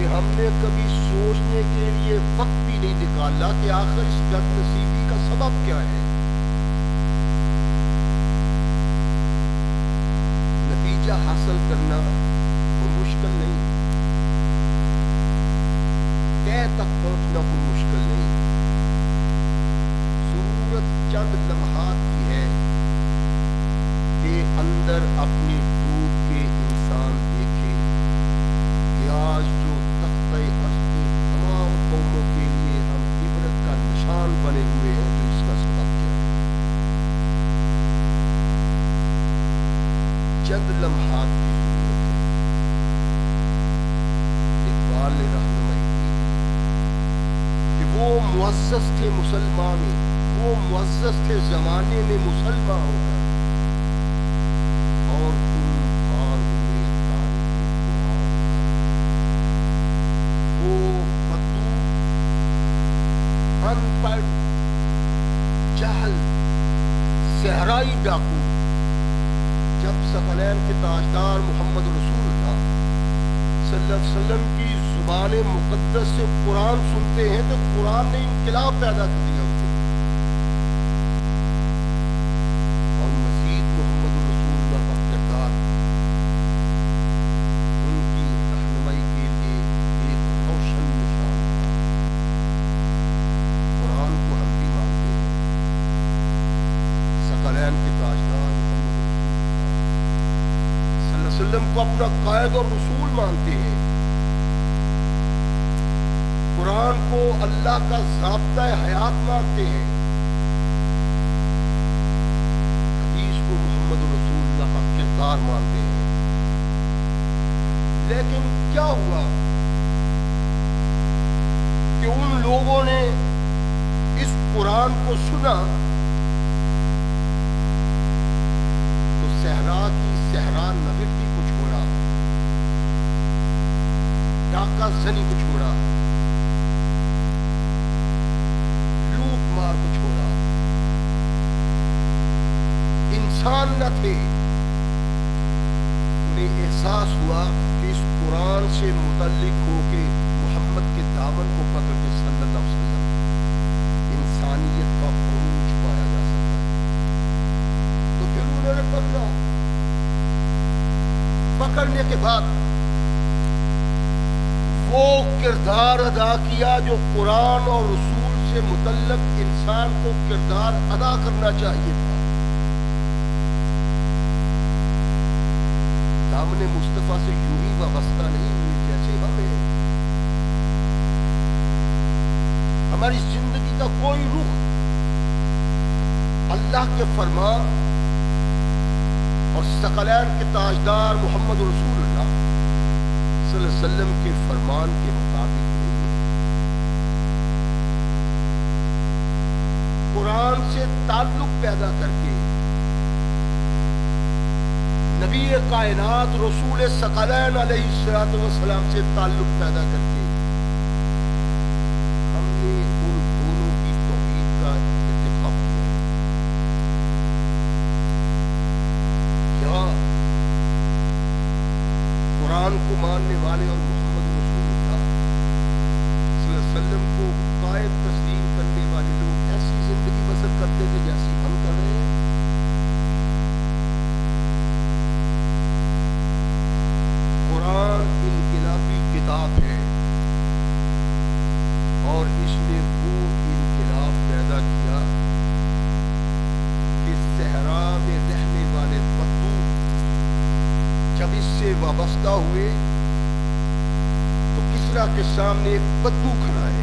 ہم نے کبھی سوچنے کے لیے وقت بھی نہیں نکالا کہ آخر اس بد نصیبی کا سبب کیا ہے. نتیجہ حاصل کرنا کوئی مشکل نہیں، طے تک پہنچنا کوئی مشکل نہیں. ضرورت چند لمحات کی ہے کہ اندر اپنی ڈوب کے انسان دیکھے کہ آج جو تختہ عرش پہ تمام قوموں کے لیے ہم عبرت کا نشان بنے ہوئے ہیں تو اس کا سبب کیا ہے. چند لمحات کی ضرورت ہے. اقبال نے رہنمائی کی کہ وہ معزز تھے مسلمان، وہ معزز تھے زمانے میں مسلمان ہو کر، اور تم پار ہوئے تاریخ قرآن کا. وہ بدو، ان پڑھ، جہل، صحرائی ڈاکو جب ثقلین کے تاجدار محمد رسول اللہ صلی اللہ علیہ وسلم کی زبان مقدس سے قرآن سنتے ہیں تو قرآن نے انقلاب پیدا کر دیا ان کو. اور مزید محمد رسول اللہ کا کردار ان کی رہنمائی کے لیے ایک روشن نشان تھا. قرآن کو ہم بھی مانتے ہیں، ثقلین کے تاجدار محمد رسول اللہ صلی اللہ علیہ وسلم کو اپنا قائد اور رسول مانتے ہیں. قرآن کو اللہ کا ضابطہ حیات مانتے ہیں. حدیث کو محمد رسول اللہ کا کردار مانتے ہیں. لیکن کیا ہوا کہ ان لوگوں نے اس قرآن کو سنا تو صحرا کی صحرا نگردی کو چھوڑا، ڈاکہ زنی کو چھوڑا، لوٹ مار کو چھوڑا. انسان نہ تھے. انہیں احساس ہوا کہ اس قرآن سے متعلق ہو کے محمد کے دامن کو پکڑ کے صلی اللہ علیہ وسلم انسانیت کا عروج پایا جا سکتا ہے. تو پھر انہوں نے پکڑا. پکڑنے کے بعد وہ کردار ادا کیا جو قرآن اور رسول سے متعلق انسان کو کردار ادا کرنا چاہیے تھا. دامن مصطفیٰ سے یوں ہی وابستہ نہیں ہوئے جیسے ہمیں. ہماری زندگی کا کوئی رخ اللہ کے فرمان اور ثقلین کے تاجدار محمد رسول اللہ صلی اللہ علیہ وسلم کے فرمان کے مطابق نہیں ہے. قرآن سے تعلق پیدا کر کے، نبی کائنات رسول ثقلین علیہ السلام سے تعلق پیدا کر کے ہم نے ان دونوں کی توحید کا ارتکاب کیا. کیا قرآن کو ماننے والے اور محمد رسول اللہ صلی اللہ علیہ وسلم کو قائد تسلیم کرنے والے لوگ ایسی زندگی بسر کرتے تھے جیسی ہم کر رہے ہیں؟ قرآن انقلابی کتاب ہے اور اس نے وہ انقلاب پیدا کیا کہ صحرا میں رہنے والے بدو جب اس سے وابستہ ہوئے تو کسرا کے سامنے ایک بدو کھڑا ہے،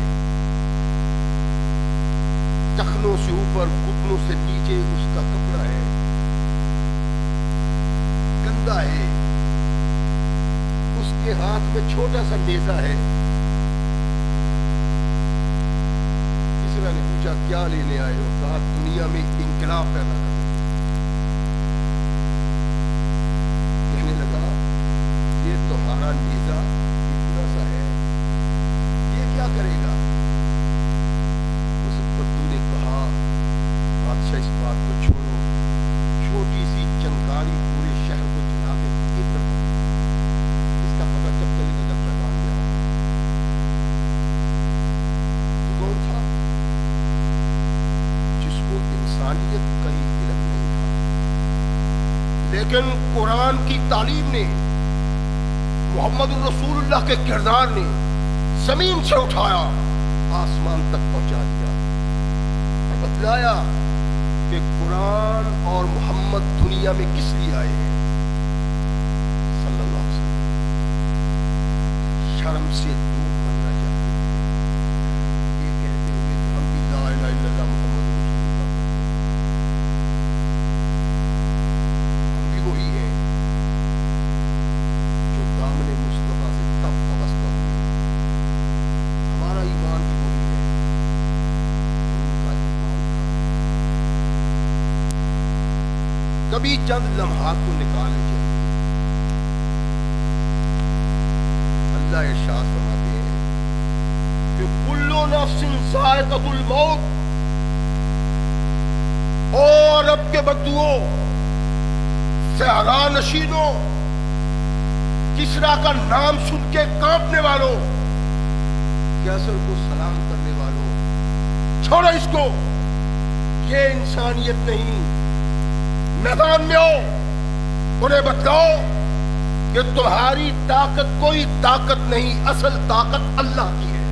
ٹخنوں سے اوپر گھٹنوں سے نیچے اس کا کپڑا ہے، گندا ہے، اس کے ہاتھ میں چھوٹا سا نیزہ ہے. کسرا نے پوچھا کیا لینے آئے ہو؟ کہا دنیا میں انقلاب پیدا کرنا. یہ تمہارا نیزہ اتنا سا ہے، یہ کیا کرے گا؟ اس بدو نے کہا بادشاہ اس بات کو چھوڑو، چھوٹی سی چنگاری پورے شہر کو جلا کے یہ کر دو. اس کا پتہ جب چلے گا جب لگا لیا. روحانیت کا ہی علم نہیں تھا، لیکن قرآن کی تعلیم نے، محمد الرسول اللہ کے کردار نے زمین سے اٹھایا، آسمان تک پہنچا دیا اور بتلایا کہ قرآن اور محمد دنیا میں کس لیے آئے ہیں صلی اللہ علیہ وسلم۔ شرم سے دور بننا چاہتے ہیں، یہ کہتے ہوئے کہ ہم بھی لا الہ الا اللہ محمد رسول اللہ، ہم بھی وہی ہیں جو دامن مصطفیٰ سے تب وابستہ ہوئے، ہمارا ایمان بھی وہی ہے ان کا ایمان تھا۔ کبھی چند لمحات کو نکالنے چاہیے۔ اللہ ارشاد فرماتے ہیں کہ کل نفس ذائقۃ الموت، اور رب کے بدوؤں، صحرا نشینوں، کسرا کا نام سن کے کانپنے والوں، کیسر کو سلام کرنے والوں، چھوڑو اس کو، یہ انسانیت نہیں، میدان میں ہو، انہیں بتلاؤ کہ تمہاری طاقت کوئی طاقت نہیں، اصل طاقت اللہ کی ہے۔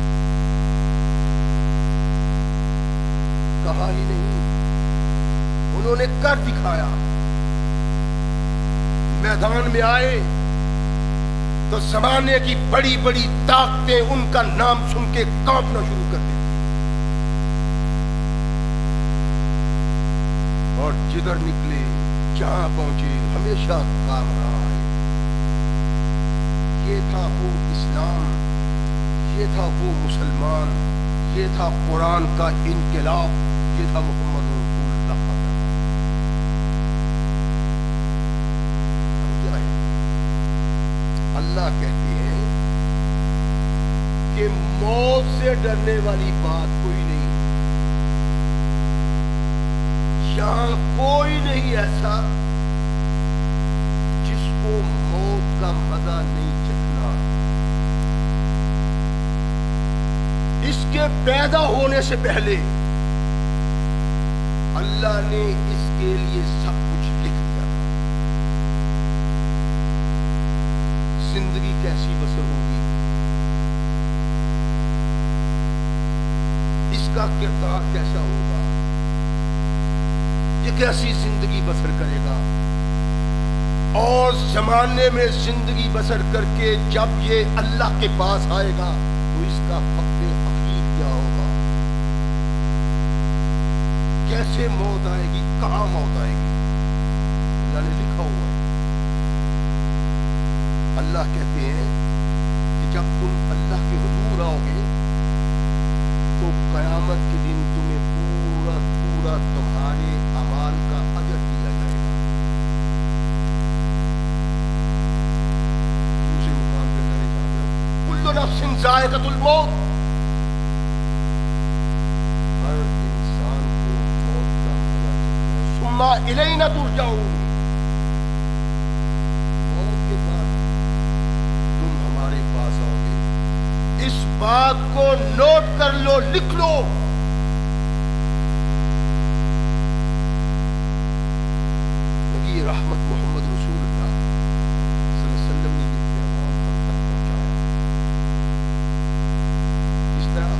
کہا ہی نہیں، انہوں نے کر دکھایا۔ میدان میں آئے تو زمانے کی بڑی بڑی طاقتیں ان کا نام سن کے کانپنا شروع کر دیتی، اور جدھر نکلے جہاں پہنچے ہمیشہ کام رہا ہے۔ یہ تھا وہ اسلام، یہ تھا وہ مسلمان، یہ تھا قرآن کا انقلاب، یہ تھا محمد رسول اللہ کا پیغام۔ ہم کیا ہے؟ اللہ کہتے ہیں کہ موت سے ڈرنے والی بات کوئی نہیں، یہاں کوئی نہیں ایسا جس کو موت کا مزہ نہیں چکھنا۔ اس کے پیدا ہونے سے پہلے اللہ نے اس کے لیے سب کچھ لکھ دیا تھا۔ زندگی کیسی بسر ہوگی، اس کا کردار کیسا ہوگا، یہ کیسی زندگی بسر کرے گا، اور زمانے میں زندگی بسر کر کے جب یہ اللہ کے پاس آئے گا تو اس کا وقت اخیر کیا ہوگا، کیسے موت آئے گی، کہاں موت آئے گی، اللہ نے لکھا ہوا ہے۔ اللہ کہتے ہیں کہ جب تم اللہ کے حضور آؤ گے تو قیامت کے دن تمہیں پورا پورا تمہارے اعمال کا اجر دیا جائے گا۔ دوسرے مقام پہ اللہ نے کہا کل نفس ذائقۃ الموت، ہر انسان کو موت کا مزہ چکھنا، ثم الینا ترجعون، موت کے بعد تم ہمارے پاس آؤ گے۔ اس بات کو نوٹ کر لو، لکھ لو۔ نبی رحمت محمد رسول اللہ صلی اللہ علیہ وسلم نے یہ پیغام ہم تک پہنچایا۔ اس طرح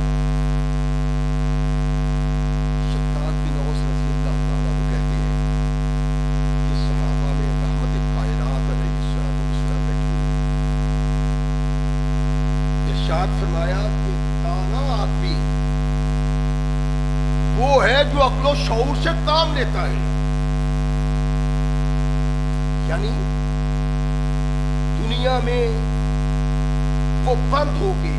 شداد بن اوس رضی اللہ تعالیٰ عنہ کہتے ہیں کہ صحابہ میں رحمت کائنات علیہ الصلوۃ والسلام بیٹھی ہوئی، ارشاد فرمایا کہ دانا آدمی وہ ہے جو عقل و شعور سے کام لیتا ہے، یعنی دنیا میں وہ بند ہو کے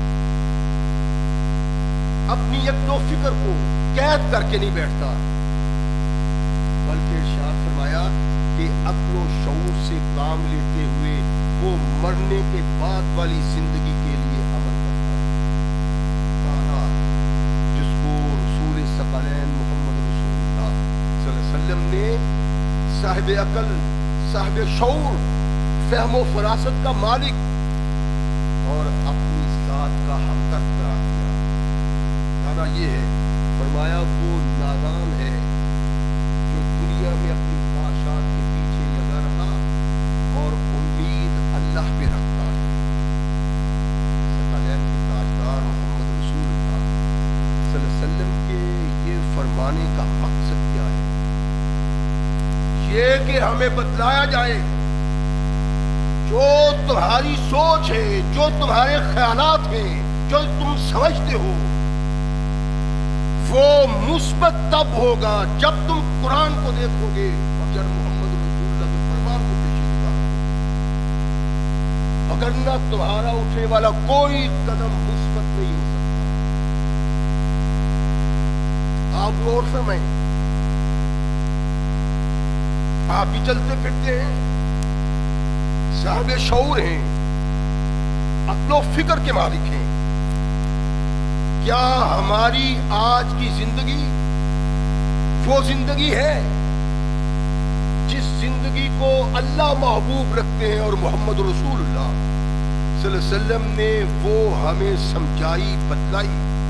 اپنی ایک دو فکر کو قید کر کے نہیں بیٹھتا، بلکہ ارشاد فرمایا کہ عقل و شعور سے کام لیتے ہوئے وہ مرنے کے بعد والی زندگی کے لیے عمل کرتا ہے۔ دانا جس کو رسول ثقلین محمد رسول اللہ صلی اللہ علیہ وسلم نے صاحب عقل، صاحب شعور، فہم و فراست کا مالک اور اپنی ذات کا ہمدرد قرار دیا۔ دانا یہ ہے، فرمایا وہ نادان ہے میں اپنی خواہشات کے پیچھے لگا رہا اور امید اللہ پہ رکھتا ہے۔ ثقلین کے تاجدار محمد رسول اللہ صلی اللہ علیہ وسلم کے یہ فرمانے کا مقصد کیا ہے؟ یہ کہ ہمیں بتلایا جائے جو تمہاری سوچ ہے، جو تمہارے خیالات ہیں، جو تم سمجھتے ہو، وہ مثبت تب ہوگا جب تم قرآن کو دیکھو گے اور جب محمد رسول اللہ کے فرمان کو پیشیدہ کرو گے، اگر نہ تمہارا اٹھنے والا کوئی قدم مثبت نہیں ہو سکتا۔ آپ غور فرمائیں، آپ بھی چلتے پھرتے ہیں، صاحب شعور ہیں، عقل و فکر کے مالک ہیں، کیا ہماری آج کی زندگی وہ زندگی ہے جس زندگی کو اللہ محبوب رکھتے ہیں اور محمد رسول اللہ صلی اللہ علیہ وسلم نے وہ ہمیں سمجھائی، بتلائی؟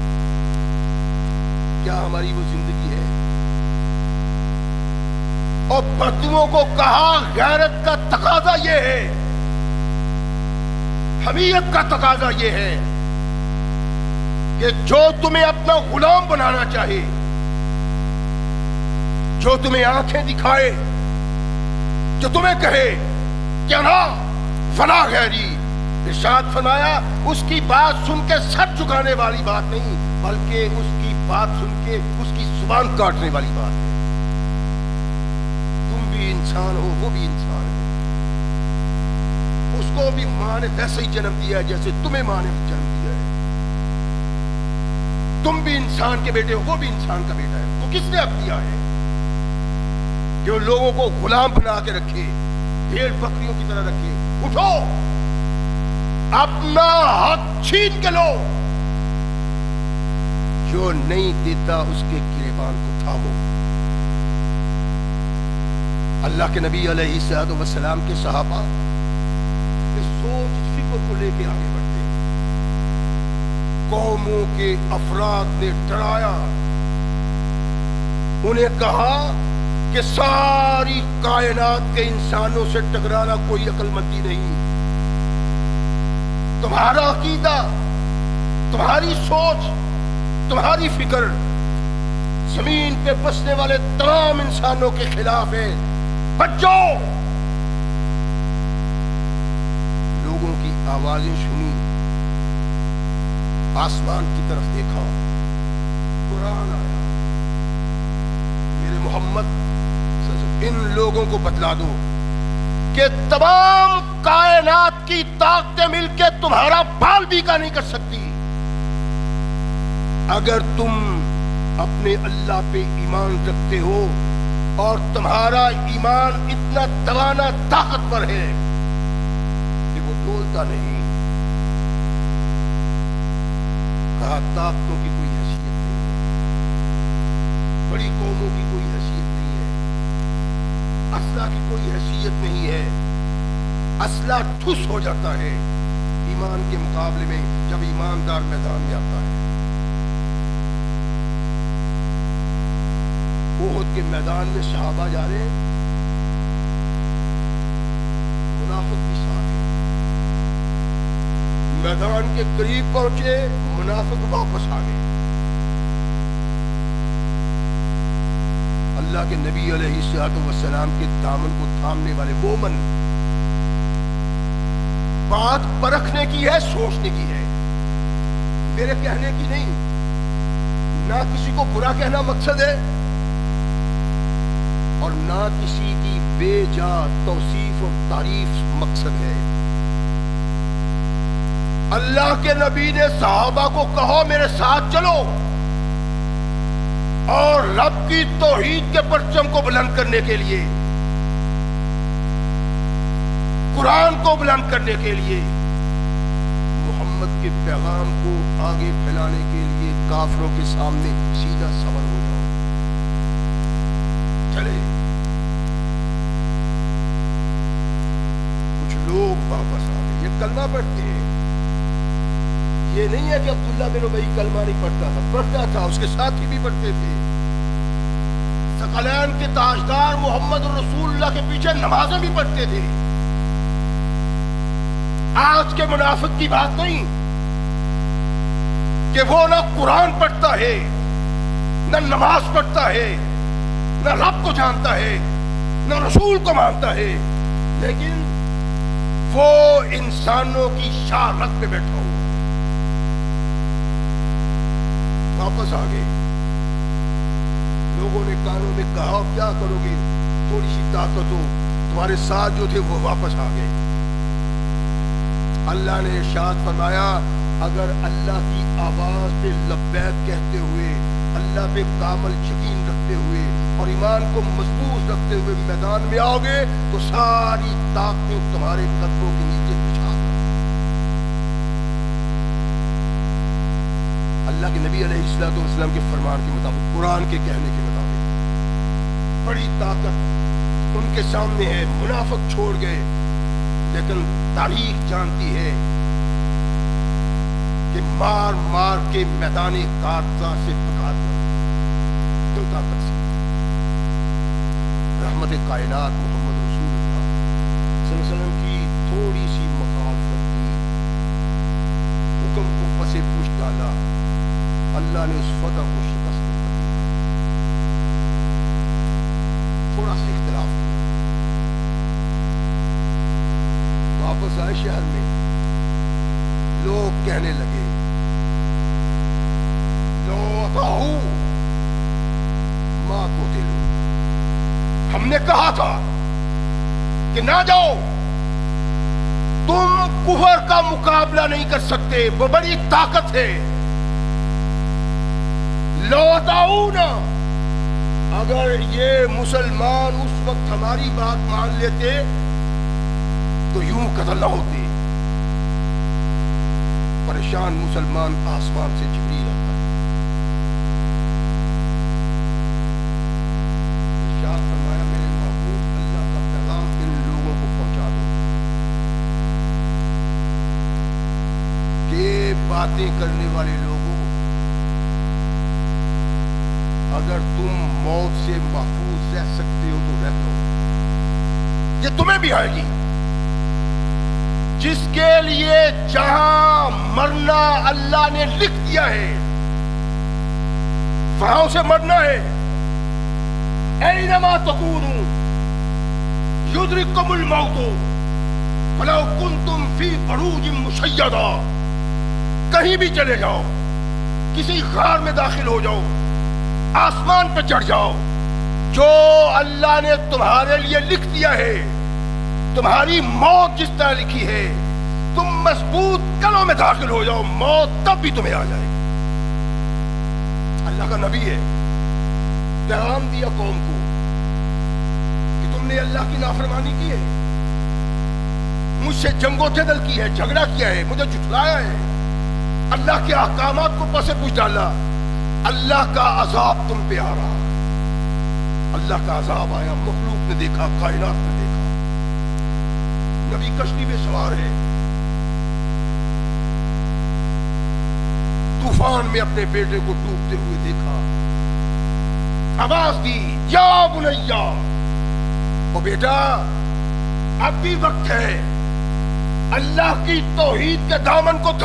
کیا ہماری وہ زندگی ہے؟ اور بدوؤں کو کہا غیرت کا تقاضا یہ ہے، حمیت کا تقاضا یہ ہے کہ جو تمہیں اپنا غلام بنانا چاہے، جو تمہیں آنکھیں دکھائے، جو تمہیں کہے کہ نا فلاں غیری، ارشاد فرمایا اس کی بات سن کے سر جھکانے والی بات نہیں، بلکہ اس کی بات سن کے اس کی زبان کاٹنے والی بات ہے۔ تم بھی انسان ہو، وہ بھی انسان ہے، اس کو بھی ماں نے ویسے ہی جنم دیا ہے جیسے تمہیں ماں نے جنم دیا ہے۔ تم بھی انسان کے بیٹے ہو، وہ بھی انسان کا بیٹا ہے۔ وہ کس نے اب دیا ہے جو لوگوں کو غلام بنا کے رکھے، بھیڑ بکریوں کی طرح رکھے؟ اٹھو، اپنا حق چھین کے لو، جو نہیں دیتا اس کے گریبان کو تھامو۔ اللہ کے نبی علیہ الصلوۃ والسلام کے صحابہ اس سوچ فکر کو لے کے آگے بڑھتے ہیں۔ قوموں کے افراد نے ڈرایا، انہیں کہا کہ ساری کائنات کے انسانوں سے ٹکرانا کوئی عقل مندی نہیں، تمہارا عقیدہ، تمہاری سوچ، تمہاری فکر زمین پہ بسنے والے تمام انسانوں کے خلاف ہے، بچ جاؤ۔ لوگوں کی آوازیں سنی، آسمان کی طرف دیکھا، قرآن آیا، میرے محمد ان لوگوں کو بتلا دو کہ تمام کائنات کی طاقتیں مل کے تمہارا بال بیکا نہیں کر سکتی۔ اگر تم اپنے اللہ پہ ایمان رکھتے ہو اور تمہارا ایمان اتنا توانا طاقتور ہے کہ وہ ڈولتا نہیں، کہا طاقتوں کی کوئی حیثیت نہیں ہے، بڑی قوموں کی کوئی حیثیت نہیں ہے، اسلحہ کی کوئی حیثیت نہیں ہے، اسلحہ ٹھس ہو جاتا ہے ایمان کے مقابلے میں جب ایماندار میدان میں آتا ہے۔ احد کے میدان میں صحابہ جا رہے ہیں، منافق بھی ساتھ ہیں، میدان کے قریب پہنچے، منافق واپس آ گئے۔ اللہ کے نبی علیہ الصلوۃ والسلام کے دامن کو تھامنے والے مومن بات پرکھنے کی ہے، سوچنے کی ہے، میرے کہنے کی نہیں، نہ کسی کو برا کہنا مقصد ہے اور نہ کسی کی بے جا توصیف اور تعریف مقصد ہے۔ اللہ کے نبی نے صحابہ کو کہو میرے ساتھ چلو اور رب کی توحید کے پرچم کو بلند کرنے کے لیے، قرآن کو بلند کرنے کے لیے، محمد کے پیغام کو آگے پھیلانے کے لیے کافروں کے سامنے سیدھا سوار ہو جاؤ۔ چلے کچھ لوگ واپس آ گئے، یہ کلمہ پڑھتے ہیں، یہ نہیں ہے کہ عبداللہ بن ابی کلمہ نہیں پڑھتا تھا، پڑھتا تھا، اس کے ساتھی بھی پڑھتے تھے، ثقلین کے تاجدار محمد رسول اللہ کے پیچھے نمازیں بھی پڑھتے تھے. آج کے منافق کی بات نہیں کہ وہ نہ قرآن پڑھتا ہے، نہ نماز پڑھتا ہے، نہ رب کو جانتا ہے، نہ رسول کو مانتا ہے، لیکن وہ انسانوں کی شارت پہ بیٹھا ہوا. واپس آ گئے. لوگوں نے کانوں میں کہا کیا کرو گے، تھوڑی سی طاقت ہو، تمہارے ساتھ جو تھے وہ واپس آ گئے. اللہ نے ارشاد فرمایا اگر اللہ کی آواز پہ لبیک کہتے ہوئے، اللہ پہ کامل یقین رکھتے ہوئے اور ایمان کو مضبوط رکھتے ہوئے میدان میں آؤ گے تو ساری طاقتیں تمہارے قدموں کے نیچے بچھا دیں. اللہ کے نبی علیہ السلام کے فرمان کے مطابق، قرآن کے کہنے کے مطابق بڑی طاقت ان کے سامنے ہے. منافق چھوڑ گئے، لیکن تاریخ جانتی ہے کہ مار مار کے میدان کارزہ سے بھگا دیا. کیوں طاقت سے؟ رحمت کائنات محمد رسول اللہ صلی اللہ علیہ وسلم کی تھوڑی سی مخالفت کی، حکم کو پسے پوچھ ڈالا، اللہ نے اس فتح کو شکست کر دیا. تھوڑا سا اختلاف کیا، واپس آئے شہر میں. لوگ کہنے لگے لو اطاعو ما قتلوا، ہم نے کہا تھا کہ نہ جاؤ، تم کفر کا مقابلہ نہیں کر سکتے، وہ بڑی طاقت ہے. لو اطاعونا، اگر یہ مسلمان اس وقت ہماری بات مان لیتے تو یوں قتل نہ ہوتے. پریشان مسلمان آسمان سے جبریل آتا ہے، ارشاد فرمایا میرے محبوب اللہ کا پیغام ان لوگوں کو پہنچا دو کہ باتیں کرنے والے لوگوں، اگر تم موت سے محفوظ رہ سکتے ہو تو رہ دو. یہ تمہیں بھی آئے گی. جس کے لیے جہاں مرنا اللہ نے لکھ دیا ہے وہاں اسے مرنا ہے. اینما تکونوا یدرککم الموت ولو کنتم فی بروج مشیدہ، کہیں بھی چلے جاؤ، کسی غار میں داخل ہو جاؤ، آسمان پہ چڑھ جاؤ، جو اللہ نے تمہارے لیے لکھ دیا ہے، تمہاری موت جس طرح لکھی ہے، تم مضبوط کلوں میں داخل ہو جاؤ، موت تب بھی تمہیں آ جائے. اللہ کا نبی ہے، پیغام دیا قوم کو کہ تم نے اللہ کی نافرمانی کی ہے، مجھ سے جنگ و جدل کی ہے، جھگڑا کیا ہے، مجھے جھٹلایا ہے، اللہ کے احکامات کو پسے پوچھ ڈالا، اللہ کا عذاب تم پہ آ رہا. اللہ کا عذاب آیا، مخلوق نے دیکھا، کائنات نے دیکھا. نبی کشتی میں سوار ہے، طوفان میں اپنے بیٹے کو ڈوبتے ہوئے دیکھا، آواز دی یا بنیا، او بیٹا اب بھی وقت ہے، اللہ کی توحید کے دامن کو